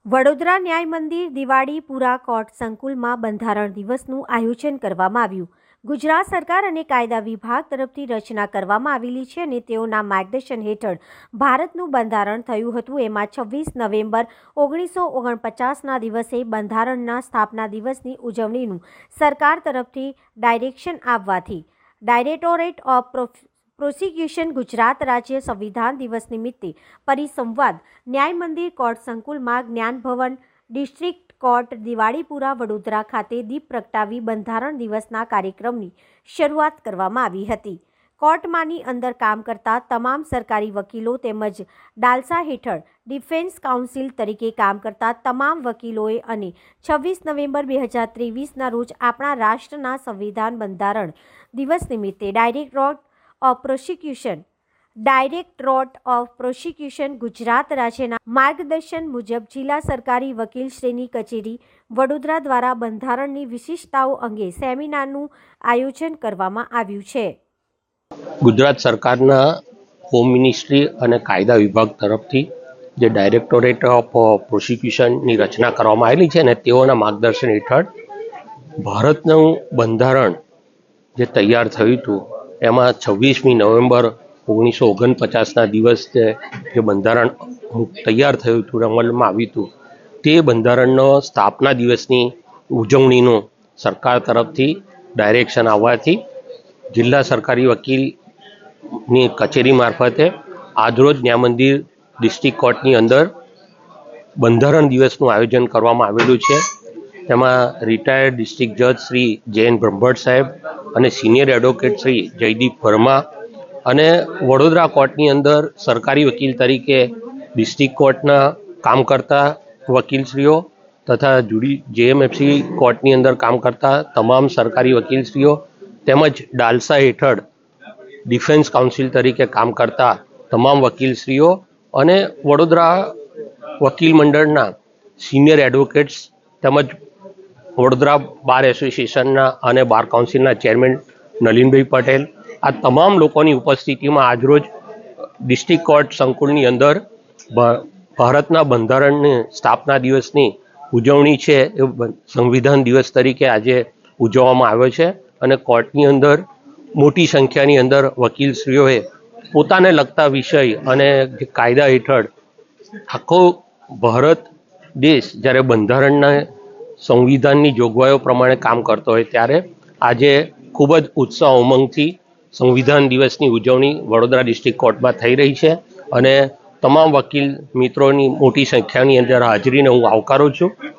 વડોદરા ન્યાય મંદિર દિવાળીપુરા કોર્ટ સંકુલમાં બંધારણ દિવસનું આયોજન કરવામાં આવ્યું. ગુજરાત સરકાર અને કાયદા વિભાગ તરફથી રચના કરવામાં આવેલી છે અને તેઓના માર્ગદર્શન હેઠળ ભારતનું બંધારણ થયું હતું. એમાં 26 નવેમ્બર 1949ના દિવસે બંધારણના સ્થાપના દિવસની ઉજવણીનું સરકાર તરફથી ડાયરેક્શન આવવાથી ડાયરેક્ટોરેટ ઓફ પ્રોસિક્યુશન ગુજરાત રાજ્ય સંવિધાન દિવસ નિમિત્તે પરિસંવાદ ન્યાય મંદિર કોર્ટ સંકુલમાં જ્ઞાન ભવન ડિસ્ટ્રિક્ટ કોર્ટ દિવાળીપુરા વડોદરા ખાતે દીપ પ્રગટાવી બંધારણ દિવસના કાર્યક્રમની શરૂઆત કરવામાં આવી હતી. કોર્ટમાંની અંદર કામ કરતા તમામ સરકારી વકીલો તેમજ ડાલસા હેઠળ ડિફેન્સ કાઉન્સિલ તરીકે કામ કરતા તમામ વકીલોએ અને 26 નવેમ્બર 2023ના રોજ આપણા રાષ્ટ્રના સંવિધાન બંધારણ દિવસ નિમિત્તે ડાયરેક્ટોરેટ ઓફ પ્રોસિક્યુશન ગુજરાત રાજ્યના માર્ગદર્શન મુજબ જિલ્લા સરકારી વકીલશ્રીની કચેરી વડોદરા દ્વારા બંધારણની વિશિષ્ટતાઓ અંગે સેમિનારનું આયોજન કરવામાં આવ્યું છે. ગુજરાત સરકારના હોમ મિનિસ્ટ્રી અને કાયદા વિભાગ તરફથી જે ડાયરેક્ટોરેટ ઓફ પ્રોસિક્યુશનની રચના કરવામાં આવેલી છે અને તેઓના માર્ગદર્શન હેઠળ ભારતનું બંધારણ જે તૈયાર થયું હતું એમાં 26મી નવેમ્બર 1949ના દિવસે જે બંધારણ તૈયાર થયું હતું, અમલમાં આવ્યું હતું, તે બંધારણનો સ્થાપના દિવસની ઉજવણીનું સરકાર તરફથી ડાયરેક્શન આવવાથી જિલ્લા સરકારી વકીલની કચેરી મારફતે આજરોજ ન્યાય મંદિર ડિસ્ટ્રિક્ટ કોર્ટની અંદર બંધારણ દિવસનું આયોજન કરવામાં આવેલું છે. તેમાં રિટાયર્ડ ડિસ્ટ્રિક્ટ જજ શ્રી જૈન બ્રહ્મભટ્ટ સાહેબ અને સિનિયર એડવોકેટ શ્રી જયદીપ વર્મા અને વડોદરા કોર્ટની અંદર સરકારી વકીલ તરીકે ડિસ્ટ્રિક્ટ કોર્ટના કામ કરતા વકીલશ્રીઓ તથા જેએમએફસી કોર્ટની અંદર કામ કરતા તમામ સરકારી વકીલશ્રીઓ તેમજ ડાલસા હેઠળ ડિફેન્સ કાઉન્સિલ તરીકે કામ કરતા તમામ વકીલશ્રીઓ અને વડોદરા વકીલ મંડળના સિનિયર એડવોકેટ્સ તેમજ વડોદરા બાર એસોસિએશનના અને બાર કાઉન્સિલના ચેરમેન નલિનભાઈ પટેલ, આ તમામ લોકોની ઉપસ્થિતિમાં આજરોજ ડિસ્ટ્રિક્ટ કોર્ટ સંકુલની અંદર ભારતના બંધારણની સ્થાપના દિવસની ઉજવણી છે એ સંવિધાન દિવસ તરીકે આજે ઉજવવામાં આવ્યો છે અને કોર્ટની અંદર મોટી સંખ્યાની અંદર વકીલશ્રીઓએ પોતાને લગતા વિષય અને કાયદા હેઠળ આખો ભારત દેશ જ્યારે બંધારણના સંવિધાનની જોગવાઈઓ પ્રમાણે કામ કરતો હોય ત્યારે આજે ખૂબ જ ઉત્સાહ ઉમંગથી સંવિધાન દિવસની ઉજવણી વડોદરા ડિસ્ટ્રિક્ટ કોર્ટમાં થઈ રહી છે અને તમામ વકીલ મિત્રોની મોટી સંખ્યાની અંદર હાજરીને હું આવકારું છું.